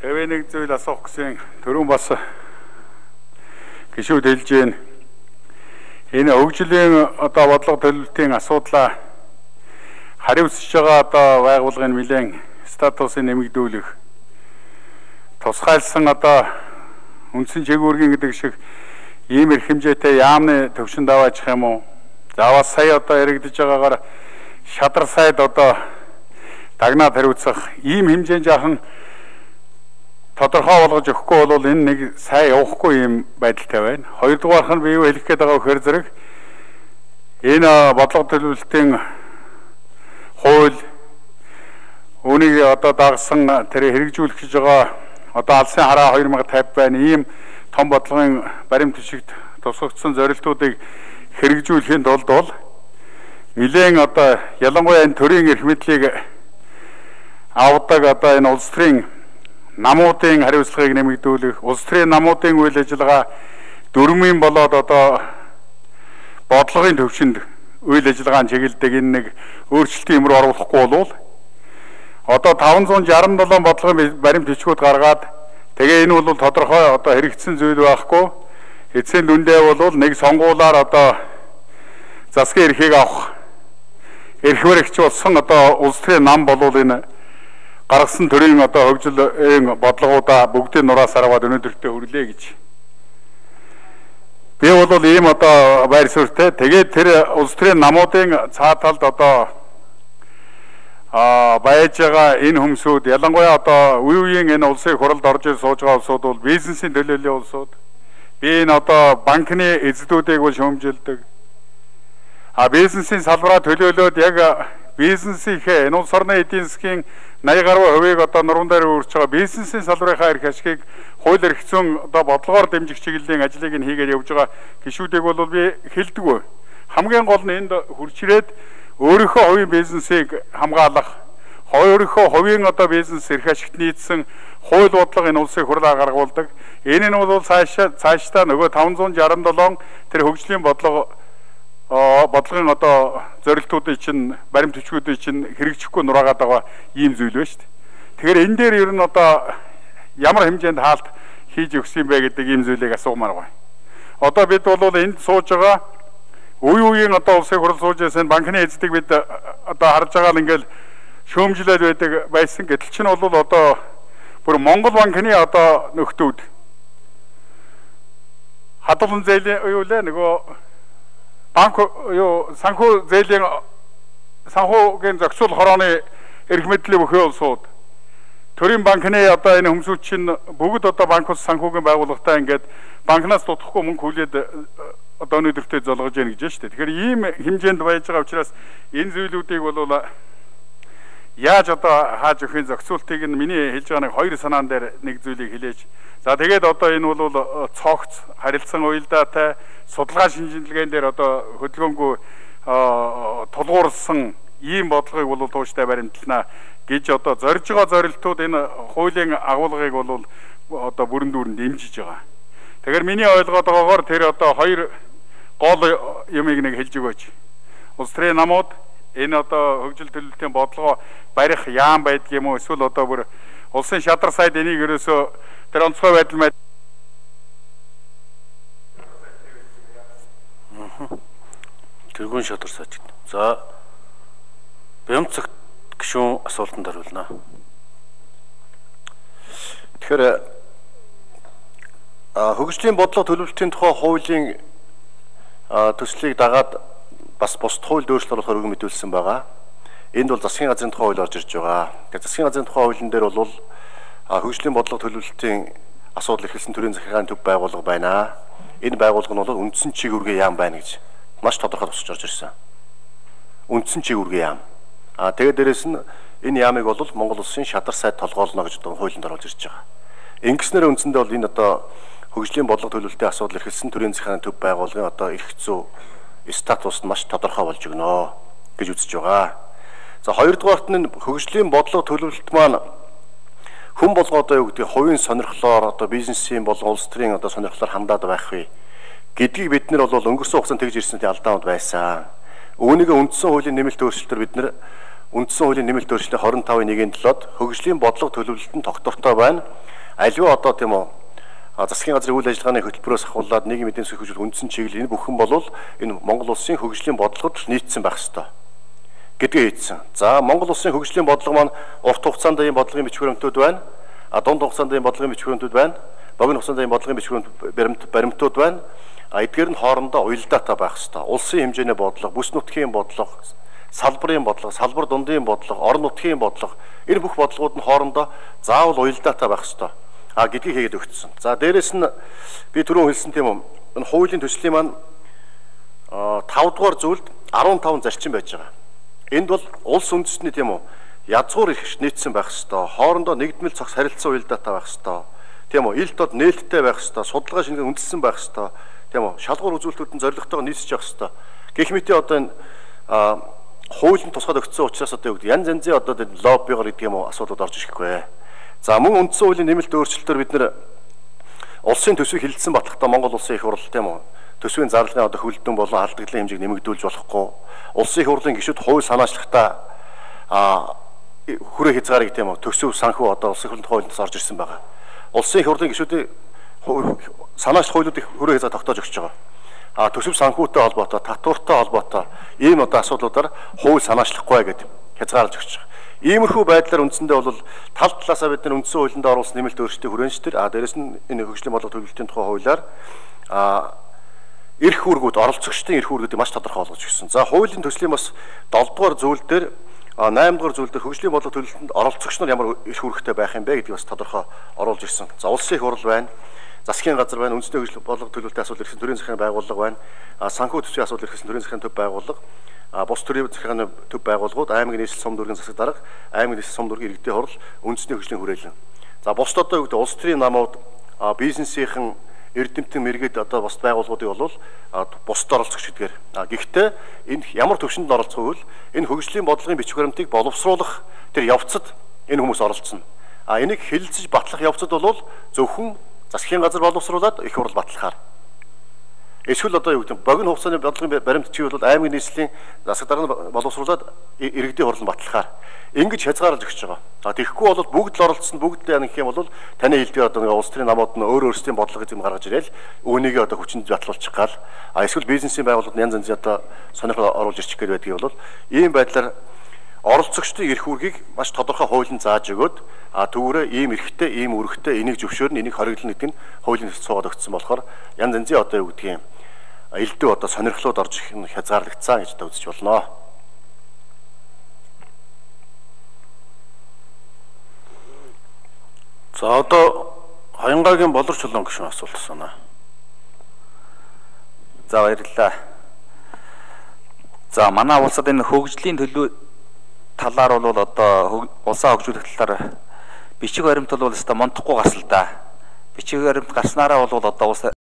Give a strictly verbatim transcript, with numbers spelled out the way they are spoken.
Хэвээ нэг зүйл асуух гэсэн түрүүн бас гişүүд хэлж байна. Энэ хөгжлийн одоо бодлого төлөвлөлтийн асуудлаа хариуцж байгаа одоо байгууллагын нэлээд статусыг нэмэгдүүлэх тусгайлсан одоо үндсэн чиглэлгийн гэдэг шиг ийм их хэмжээтэй яамны төвшөнд аваачих юм уу? Заавал сая одоо яригдж байгаагаар шадар сайд одоо дагнаад хариуцах ийм хэмжээнд жаахан тодорхой болгож өгөхгүй бол энэ нэг сайн явахгүй юм байдалтай байна. Хоёрдугаарх нь би юу хэлэх гээд байгаа вэхээр зэрэг энэ бодлого төлөвлөлтийн хууль үүнийг одоо дагсан тэр хэрэгжүүлэх гэж байгаа одоо алсын хараа two thousand fifty байна. Ийм том бодлогын баримт бичигт тусгагдсан зорилтуудыг хэрэгжүүлэхийн тулд бол нэлээд одоо ялангуяа энэ төрийн эрх мэдлийг авдаг одоо энэ улс төрийн намуудын хариуцлагыг нэмэгдүүлэх, улс төрийн намуудын үйл ажиллагаа дөрвөн болоод одоо бодлогын төвшөнд үйл ажиллагаанд чиглэдэг энэ нэг өөрчлөлтийн юмруу оруулахгүй болвол одоо five sixty seven бодлогын баримт бичгүүд гаргаад тэгээ энэ бол тодорхой одоо хэрэгцсэн зүйл байхгүй. Эцсийн дүндээ бол нэг сонгуулаар одоо засгийн эрхийг авах эрх баригч болсон одоо улс төрийн нам болвол энэ гаргасан төрийн одоо хөгжлийн бодлогоудаа бүгдийн нураас хараад өнөөдөртөө хүрлээ гэж. Би бол ийм одоо байр суурьтай. Тэгээд тэр улс төрийн намуудын цааталд одоо а байж байгаа энэ хүмүүсүүд ялангуяа одоо үе үеийн энэ улсын хуралд орж ир сууж байгаа улсууд бол бизнесийн төлөөллийн улсууд. Би энэ одоо банкны эзэдүүдийг бол шүүмжилдэг. А бизнесийн салбараа төлөөлөөд яг бизнесийнхээ энэ улс орны эдийн засгийн eighty гаруй хувийг одоо нуруунд дээр өөрчилж байгаа бизнесийн салбарынхаа эрх ашигыг хууль эрх зүйн одоо бодлогоор дэмжих чиглэлийн ажлыг нь хийгээд явж байгаа гишүүдийг бол би хэлдэггүй. Хамгийн гол нь энд хурж ирээд өөрийнхөө хувийн бизнесийг хамгаалах, өөрийнхөө хувийн одоо бизнес эрх ашигт нийцсэн хууль бодлого энэ улсыг хурлаар гаргуулдаг. Энэ нь бол цаашаа цаашдаа нөгөө five sixty seven тэр хөгжлийн бодлого бодлогын одоо зорилтуудыг чинь баримт бичгүүдийг чинь хэрэгжихгүй нураагаад байгаа ийм зүйл байна шүү дээ. Тэгэхээр энэ дээр ер нь одоо ямар хэмжээнд хаалт хийж өгсөн юм бэ гэдэг ийм зүйлийг асуумаар байна. Одоо бид бол энд сууж байгаа үе үеийн одоо улсын хурал сууж байсан банкны эзэдийг бид одоо харж байгаа л ингээл шөөмжлээд байдаг байсан. Гэтэл чинь бол одоо бүр Монгол банкны одоо нөхдүүд хадгалан зээлийн юу лээ нөгөө банк юу санхүү зээлийн санхүүгийн зохицуул хорооны эрх мэдлийн бүхий улсууд төрийн банкны одоо энэ хүмүүсүүд чинь бүгд одоо банк ус санхүүгийн байгууллагатай ингээд банкнаас тутахгүй мөнгө хүлээд одоо өнөөдөртөө золгож яах гэж байна шүү дээ. Тэгэхээр ийм хэмжээнд байж байгаа учраас энэ зүйлүүдийг бол яаж одоо хааж өгөх зохицуултыг нь миний хэлж байгаа нэг хоёр санаан дээр нэг зүйлийг хэлээж. За тэгээд одоо энэ бол цогц харилцан уялдаатай судалгаа шинжилгээнд дээр одоо хөдөлгөөнгүй тулгуурласан ийм бодлогыг бол тууштай баримтлана гэж одоо зорж байгаа зорилтууд энэ хуулийн агуулгыг бол одоо бүрэн дүүрэн дэмжиж байгаа. Тэгэхээр миний ойлгоод байгаагаар тэр одоо хоёр гол юмыг нэг хэлж өгөөч. Улс төрийн намууд энэ одоо хөгжил төлөвлөлтийн бодлогоо барих яам байдаг юм уу? Эсвэл одоо бүр улсын шадар сайд энийг ерөөсөө тэр онцгой байдал мэд тэргүүн шадар сайд. За бямцаг гишүүн асуултанд хариулна. Тэгэхээр хөгжлийн бодлого төлөвлөлтийн тухай хуулийн төслийг дагаад бас бусд хууль өөрчлөлт оруулахаар өргөн мэдүүлсэн байгаа. Энд бол засгийн газрын тухай хууль орж ирж байгаа. Тэгэхээр засгийн газрын тухай хуулийн дээр бол хөгжлийн бодлого төлөвлөлтийн асуудал эрхэлсэн төрийн захиргааны төв байгууллага байна. Энэ байгууллага нь бол үндсэн чиг үүргээ яам байна гэж маш тодорхой тусч орж ирсэн. Үндсэн чиг үүргээ яам. А тэгээд дээрэс нь энэ яамыг бол Монгол улсын шадар сайд толгоолно гэж одоо хуулинд оруулж ирж байгаа. Ингэснээр үндсэндээ бол энэ одоо хөгжлийн бодлого төлөвлөлтийн асуудал эрхэлсэн төрийн захиргааны төв байгууллагын одоо эрх зүй статус нь маш тодорхой болж өгнө гэж үзэж байгаа. За хоёрдугаарт нь хөгжлийн бодлого төлөвлөлт маань хүн болгоо одоо юу гэдэг хувийн сонирхлоор одоо бизнесийн болон улс төрийн одоо сонирхлоор хандаад байх вэ гэдгийг бид нар бол өнгөрсөн хугацаанд тэгж ирсэнтэй алдаанд байсан. Үүнийг үндсэн хуулийн нэмэлт өөрчлөлтөөр бид нар үндсэн хуулийн нэмэлт өөрчлөлтийн twenty-five-ийн one-ийн seven-д хөгжлийн бодлого төлөвлөлт нь тогтвортой байна. аливаа одоо тийм үү засгийн газрын үйл ажиллагааны хөтөлбөрөөс ахуулаад нийгмийн эдийн засгийн хөгжил үндсэн чиглэл энэ бүхэн бол энэ Монгол улсын хөгжлийн бодлогод нийцсэн байх ёстой гэдгээ хэлсэн. За Монгол улсын хөгжлийн бодлого маань урт хугацаанд ийм бодлогын бичиг баримтууд байна. А дунд хугацаанд ийм бодлогын бичиг баримтууд байна. Богино хугацаанд ийм бодлогын бичиг баримт баримтууд байна. А эдгээр нь хоорондоо уялдаатай байх ёстой. Улсын хэмжээний бодлого, бүс нутгийн бодлого, салбарын бодлого, салбар дундын бодлого, орон нутгийн бодлого энэ бүх бодлогууд нь хоорондоо заавал уялдаатай байх ёстой. А гэдгийг хийгээд өгсөн. За дээрэс нь би түрүүн хэлсэн тийм үү. Энэ хуулийн төслийн маань тавд дугаар зүйлд арван таван зарчим байж байгаа. Энд бол улс үндэстний тийм үү язгуур их нийцсэн байх ёстой. Хоорондоо нэгдмэл цогц харилцан уялдаатай байх ёстой. Тийм үү илт бод нээлттэй байх ёстой. Судалгаа шингэн үндэссэн байх ёстой. Тийм үү шалгуур үзүүлэлтүүд нь зорилготойгоо нийцэж явах ёстой. Гэх мэт одоо энэ хуулийн тусгаад өгсөн учраас одоо юу гэдэг янз янзын одоо лоббигоор гэдэг юм уу асуудлууд орж ирэхгүй. За мөн үндсэн хуулийн нэмэлт өөрчлөлтөөр бид нэр улсын төсвийг хилэлцэн батлахдаа Монгол улсын их хурл тийм үү төсвийн зарлагын одоо хөлдөн болон алдагдлын хэмжээг нэмэгдүүлж болохгүй. Улсын их хурлын гишүүд хууль санаачлагтаа а хүрээ хязгаарыг тийм үү төсөв санхүү одоо улсын хурлын хуулинд орж ирсэн байгаа. Улсын их хурлын гишүүдийн санаачлах хуулиудыг хүрээ хязгаар тогтоож өгч байгаа. А төсөв санхүүтэй холбоотой, татвартай холбоотой ийм одоо асуудлуудаар хууль санаачлахгүй гэдэг хязгаарлаж өгч байгаа. Иймэрхүү байдлаар үндсэндээ бол тал талаасаа бид нар үндсэн хуулинд оруулсан нэмэлт өөрчлөлтийн хүрээндээр а дээрэс нь энэ хөгжлийн бодлого төлөвлөлтийн тухай хуулиар а эрх үүргүүд оролцогчдын эрх үүргүүдийг маш тодорхой болгож өгсөн. За хуулийн төслийн бас долоо дугаар зүйл дээр найман дугаар зүйл дээр хөгжлийн бодлого төлөвлөлтөнд оролцогч нар ямар эрх үүрэгтэй байх юм бэ гэдгийг бас тодорхой оруулж ирсэн. За улсын их хурл байна. Засгийн газар байна, үндэсний хөгжлийн бодлого төлөвлөлтийн асуудал эрхсэн төрийн захиргааны байгууллага байна. А санхүү төсвийн асуудал эрхсэн төрийн захиргааны төв байгууллага, а бус төрийн захиргааны төв байгууллагууд, аймгийн нийслэл сум дүүргийн засаг дарга, аймгийн нийслэл сум дүүргийн иргэдийн хурл, үндэсний хөгжлийн хүрээлэн. За бусд одоо юу гэдэг улс төрийн намууд, бизнесийнхэн эрдэмтэн мэргэд одоо бус байгууллагуудыг бол бусд оролцогч гэдгээр. А гэхдээ энэ ямар төвшөнд оролцох вэ? Энэ хөгжлийн бодлогын бичиг баримтыг боловсруулах тэр явцад энэ хүмүүс оролцсон. А энийг хэлэлцэж батлах явцад бол зөвхөн засгийн газар боловсруулад их хурл батлахаар. Эсвэл одоо юу гэдэг богино хугацааны бодлогын баримт чи бол аймгийн нийслэлийн засаг дарга боловсруулад иргэдийн хурлын батлахаар ингэж хязгаарлаж өгч байгаа. А тэгэхгүй бол бүгд л оролцсон бүгд л яах юм бол таны хэлдгээр одоо улс төрийн намууд нь өөр өөрсдийн бодлого эзэм гаргаж ирээл үүнийг одоо хүчинд батлуулчих гал. А эсвэл бизнесийн байгууллагууд янз янз одоо сонирхол оруулж ирчих гээд байдгийг бол ийм байдлаар оролцогчдын эрх үүргийг маш тодорхой хуулийн зааж өгөөд а түүгээрээ ийм эрхтэй, ийм үүрэгтэй энийг зөвшөөрнө, энийг хориглоно гэдэг нь хуулийн төсөв суугаад өгсөн болохоор янз янзын одоо юу гэдгийг элдв одоо сонирхлууд орж ирэх нь хязгаарлагдсан гэж одоо үзэж болно. За одоо Хаянгагийн болор чулуун гишүүн асуулт асууна. За баярлалаа. За манай улсад энэ хөгжлийн төлөө талаар бол одоо улсаа хөгжүүлэх талаар бичиг баримт бол өстой монтохгүй гарсан л да. Бичиг баримт гарснараа бол одоо улс